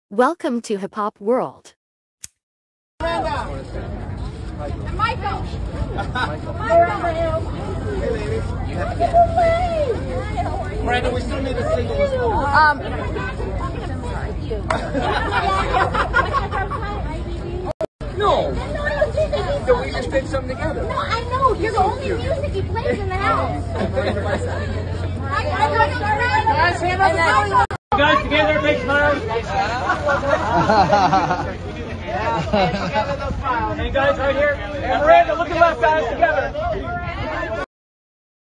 Welcome to Hip Hop World. Miranda. Michael. Hey, ladies. You have to get Miranda, we still need a single as well. No. So we just did something together. No, I know. You're the only music he plays in the house. Guys, hand up the Guys, together, big smile. Hey guys, right here. And Miranda, look at left, guys, together.